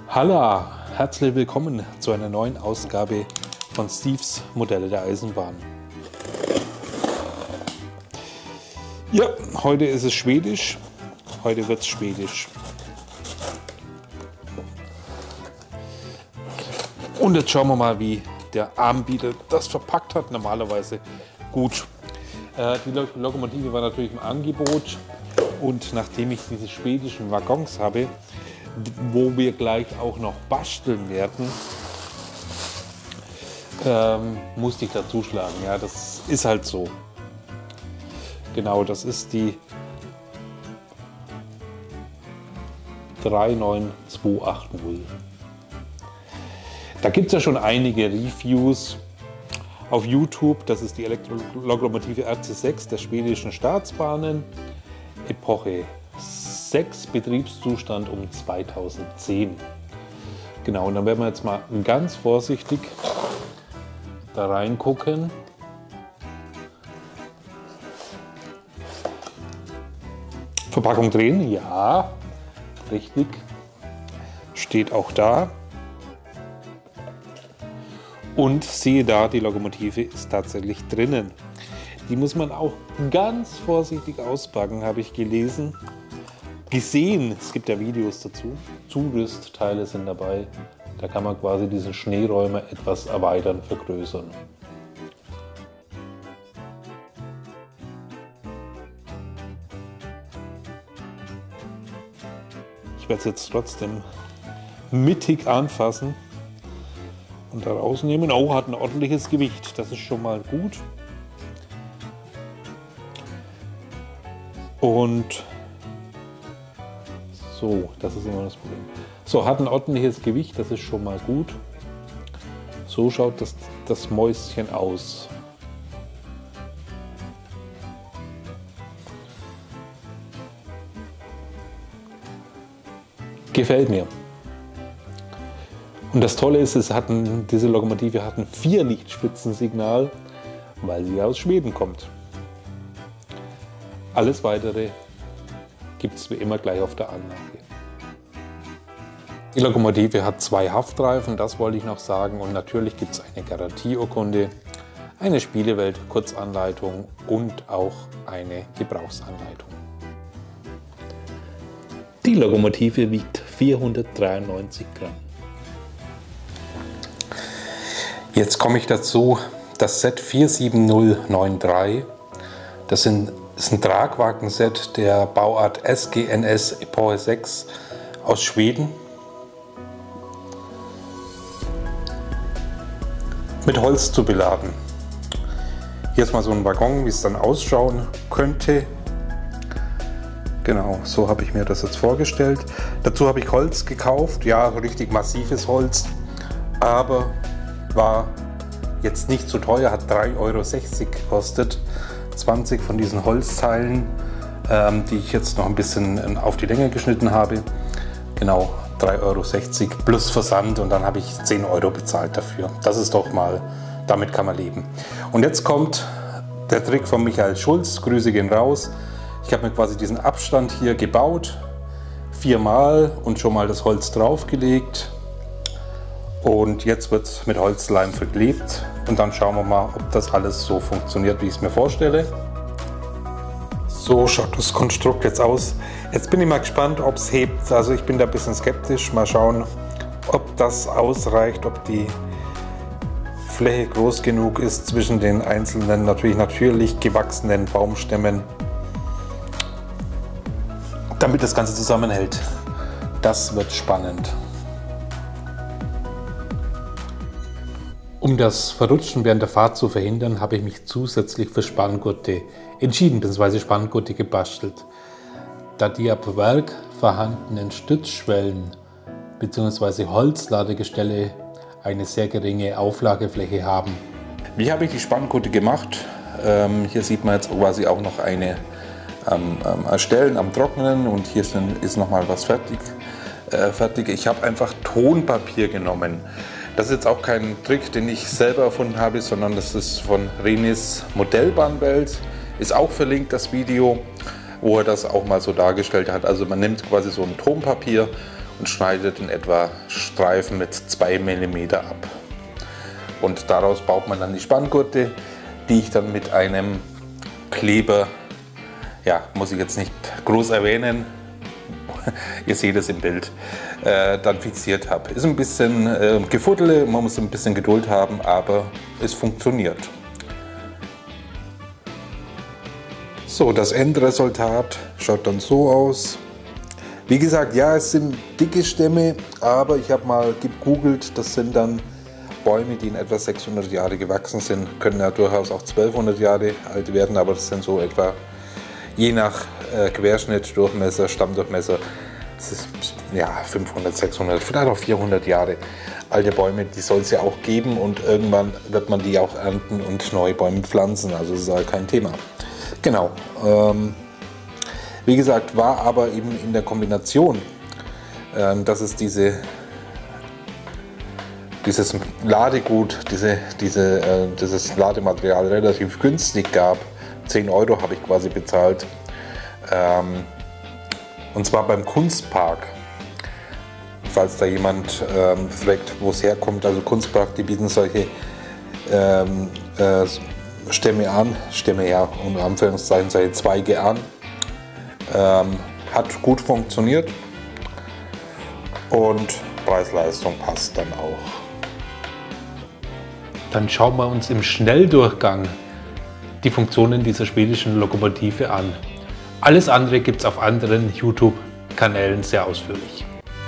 Hallo, herzlich willkommen zu einer neuen Ausgabe von Steves Modelle der Eisenbahn. Ja, heute ist es schwedisch. Heute wird es schwedisch. Und jetzt schauen wir mal, wie der Anbieter das verpackt hat. Normalerweise gut. Die Lokomotive war natürlich im Angebot. Und nachdem ich diese schwedischen Waggons habe, wo wir gleich auch noch basteln werden, musste ich da zuschlagen. Ja, das ist halt so. Genau, das ist die 39280. Da gibt es ja schon einige Reviews auf YouTube. Das ist die Elektrolokomotive RC6 der schwedischen Staatsbahnen, Epoche 6, Betriebszustand um 2010. Genau, und dann werden wir jetzt mal ganz vorsichtig da reingucken. Verpackung drehen, ja, richtig, steht auch da. Und siehe da, die Lokomotive ist tatsächlich drinnen. Die muss man auch ganz vorsichtig auspacken, habe ich gelesen. Gesehen, es gibt ja Videos dazu, Zurüstteile sind dabei, da kann man quasi diesen Schneeräumer etwas erweitern, vergrößern. Ich werde es jetzt trotzdem mittig anfassen und da rausnehmen. Oh, hat ein ordentliches Gewicht, das ist schon mal gut. Und so, das ist immer das Problem. So, hat ein ordentliches Gewicht, das ist schon mal gut. So schaut das Mäuschen aus. Gefällt mir. Und das Tolle ist, diese Lokomotive hat ein 4-Lichtspitzensignal, weil sie aus Schweden kommt. Alles Weitere gibt es wie immer gleich auf der Anlage. Die Lokomotive hat 2 Haftreifen, das wollte ich noch sagen. Und natürlich gibt es eine Garantieurkunde, eine Spielewelt-Kurzanleitung und auch eine Gebrauchsanleitung. Die Lokomotive wiegt 493 Gramm. Jetzt komme ich dazu, das Set 47093, das ist ein Tragwagenset der Bauart SGNS Epoche 6 aus Schweden. Mit Holz zu beladen. Hier ist mal so ein Waggon, wie es dann ausschauen könnte. Genau, so habe ich mir das jetzt vorgestellt. Dazu habe ich Holz gekauft, ja, richtig massives Holz, aber war jetzt nicht so teuer, hat 3,60 € gekostet. 20 von diesen Holzteilen, die ich jetzt noch ein bisschen auf die Länge geschnitten habe. Genau, 3,60 € plus Versand und dann habe ich 10 € bezahlt dafür. Das ist doch mal, damit kann man leben. Und jetzt kommt der Trick von Michael Schulz, Grüße gehen raus. Ich habe mir quasi diesen Abstand hier gebaut, 4-mal und schon mal das Holz draufgelegt. Und jetzt wird es mit Holzleim verklebt und dann schauen wir mal, ob das alles so funktioniert, wie ich es mir vorstelle. So schaut das Konstrukt jetzt aus. Jetzt bin ich mal gespannt, ob es hebt. Also ich bin da ein bisschen skeptisch. Mal schauen, ob das ausreicht, ob die Fläche groß genug ist zwischen den einzelnen natürlich gewachsenen Baumstämmen, damit das Ganze zusammenhält. Das wird spannend. Um das Verrutschen während der Fahrt zu verhindern, habe ich mich zusätzlich für Spanngurte entschieden, bzw. Spanngurte gebastelt. Da die ab Werk vorhandenen Stützschwellen bzw. Holzladegestelle eine sehr geringe Auflagefläche haben. Wie habe ich die Spanngurte gemacht? Hier sieht man jetzt quasi auch noch eine erstellen am Trocknen und hier ist noch mal was fertig. Ich habe einfach Tonpapier genommen. Das ist jetzt auch kein Trick, den ich selber erfunden habe, sondern das ist von Renis Modellbahnwelt. Ist auch verlinkt, das Video, wo er das auch mal so dargestellt hat. Also man nimmt quasi so ein Tonpapier und schneidet in etwa Streifen mit 2 mm ab. Und daraus baut man dann die Spanngurte, die ich dann mit einem Kleber, ja, muss ich jetzt nicht groß erwähnen, ihr seht es im Bild, dann fixiert habe. Ist ein bisschen Gefuddele, man muss ein bisschen Geduld haben, aber es funktioniert. So, das Endresultat schaut dann so aus. Wie gesagt, ja, es sind dicke Stämme, aber ich habe mal gegoogelt, das sind dann Bäume, die in etwa 600 Jahre gewachsen sind, können ja durchaus auch 1200 Jahre alt werden, aber das sind so etwa, je nach Querschnitt, Durchmesser, Stammdurchmesser, das ist ja 500, 600, vielleicht auch 400 Jahre alte Bäume, die soll es ja auch geben und irgendwann wird man die auch ernten und neue Bäume pflanzen, also das ist halt kein Thema. Genau, wie gesagt, war aber eben in der Kombination, dass es dieses Ladegut, dieses Ladematerial relativ günstig gab. 10 € habe ich quasi bezahlt. Und zwar beim Kunstpark. Falls da jemand fragt, wo es herkommt. Also Kunstpark, die bieten solche Stämme ja, unter Anführungszeichen solche Zweige an. Hat gut funktioniert und Preis-Leistung passt dann auch. Dann schauen wir uns im Schnelldurchgang die Funktionen dieser schwedischen Lokomotive an. Alles andere gibt es auf anderen YouTube-Kanälen sehr ausführlich.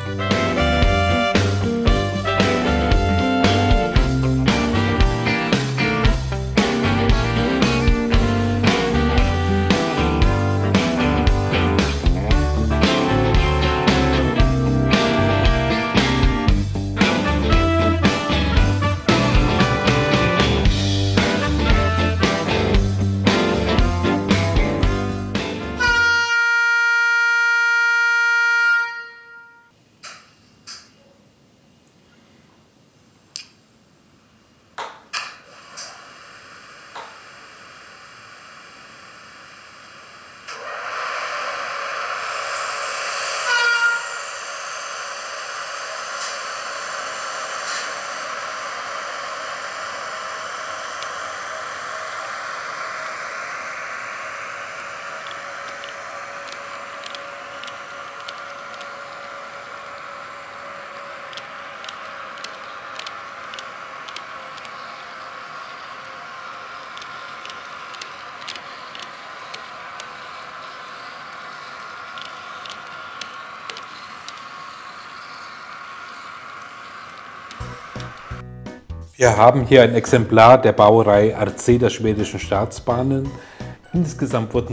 Wir haben hier ein Exemplar der Baureihe RC der schwedischen Staatsbahnen. Insgesamt wurden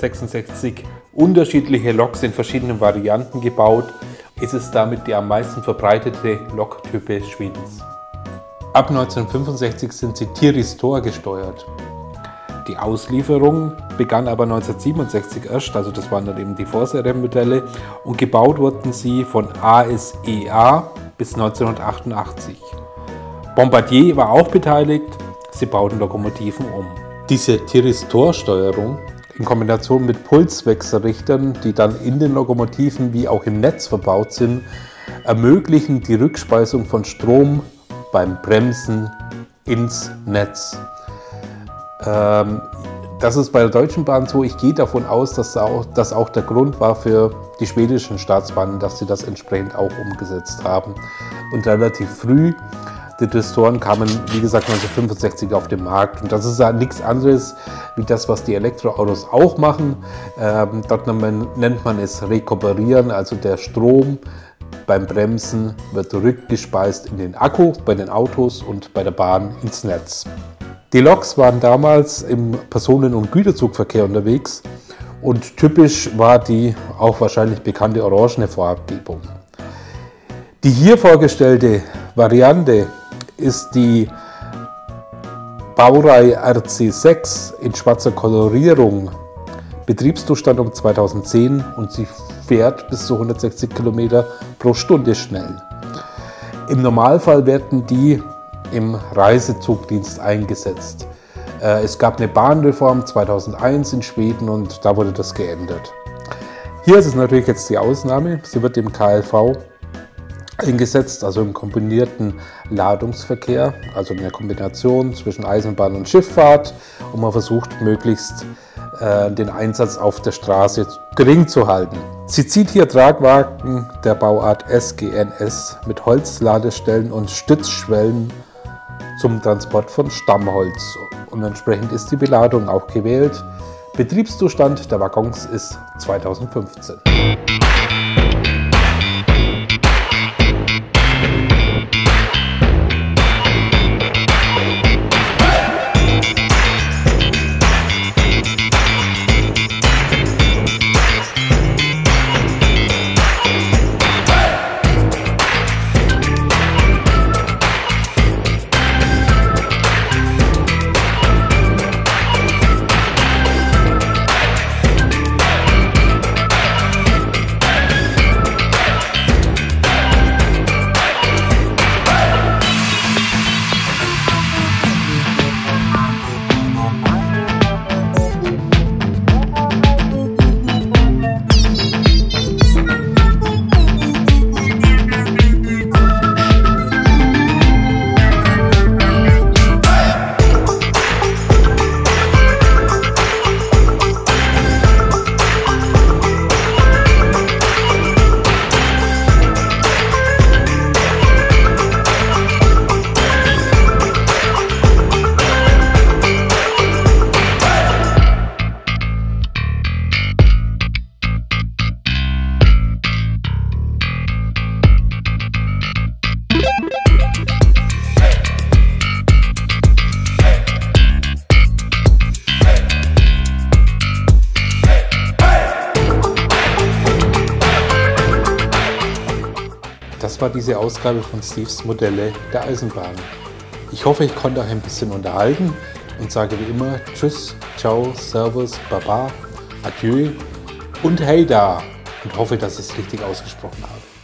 366 unterschiedliche Loks in verschiedenen Varianten gebaut. Es ist damit die am meisten verbreitete Loktype Schwedens. Ab 1965 sind sie Tiristor gesteuert. Die Auslieferung begann aber 1967 erst, also das waren dann eben die Vorserienmodelle, und gebaut wurden sie von ASEA bis 1988. Bombardier war auch beteiligt, sie bauten Lokomotiven um. Diese Tiristor-Steuerung in Kombination mit Pulswechselrichtern, die dann in den Lokomotiven wie auch im Netz verbaut sind, ermöglichen die Rückspeisung von Strom beim Bremsen ins Netz. Das ist bei der Deutschen Bahn so. Ich gehe davon aus, dass das auch der Grund war für die schwedischen Staatsbahnen, dass sie das entsprechend auch umgesetzt haben. Und relativ früh, die Tiristoren kamen, wie gesagt, 1965 auf den Markt. Und das ist ja nichts anderes wie das, was die Elektroautos auch machen. Dort nennt man es Rekuperieren, also der Strom beim Bremsen wird rückgespeist in den Akku bei den Autos und bei der Bahn ins Netz. Die Loks waren damals im Personen- und Güterzugverkehr unterwegs und typisch war die auch wahrscheinlich bekannte orangene Farbgebung. Die hier vorgestellte Variante ist die Baureihe RC6 in schwarzer Kolorierung. Betriebszustand um 2010 und sie fährt bis zu 160 km pro Stunde schnell. Im Normalfall werden die im Reisezugdienst eingesetzt. Es gab eine Bahnreform 2001 in Schweden und da wurde das geändert. Hier ist es natürlich jetzt die Ausnahme. Sie wird im KLV eingesetzt, also im kombinierten Ladungsverkehr, also in der Kombination zwischen Eisenbahn und Schifffahrt, und man versucht möglichst den Einsatz auf der Straße gering zu halten. Sie zieht hier Tragwagen der Bauart SGNS mit Holzladestellen und Stützschwellen zum Transport von Stammholz, und entsprechend ist die Beladung auch gewählt. Betriebszustand der Waggons ist 2015. Das war diese Ausgabe von Steves Modelle der Eisenbahn. Ich hoffe, ich konnte euch ein bisschen unterhalten und sage wie immer Tschüss, Ciao, Servus, Baba, Adieu und Hey da, und hoffe, dass ich es richtig ausgesprochen habe.